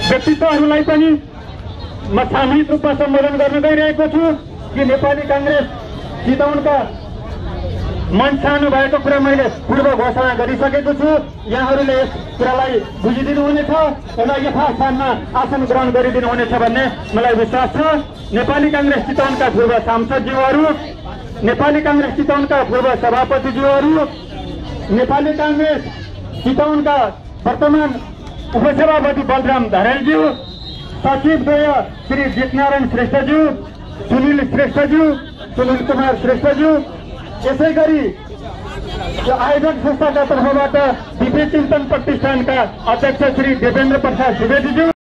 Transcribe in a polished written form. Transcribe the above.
व्यक्तित्वहरूलाई पनि म सामूहिक रूपमा सम्बोधन गर्न गइरहेको छु कि नेपाली कांग्रेस चितवनका मन सानो भएको कुरा मैले पूर्व घोषणा गरिसकेको छु। यहाँहरूले यस कुरालाई बुझिदिनुहुनेछ र यथास्थानमा आसन ग्रहण गरिदिनुहुनेछ भन्ने मलाई विश्वास छ। नेपाली कांग्रेस चितवनका पूर्व सांसदज्यूहरू, नेपाली कांग्रेस चितवनका पूर्व सभापतिज्यूहरू, नेपाली कांग्रेस चितवनका वर्तमान उपसभापति बलराम धरेलज्यू, सचिवद्वय श्री जितनारायण श्रेष्ठज्यू, सुनिल श्रेष्ठज्यू, सुनिल कुमार श्रेष्ठज्यू, यसै गरी आयोजक संस्थाका तर्फबाट दिव्य चिन्तन प्रतिष्ठानका अध्यक्ष श्री देवेन्द्र प्रसाद सुवेदीज्यू।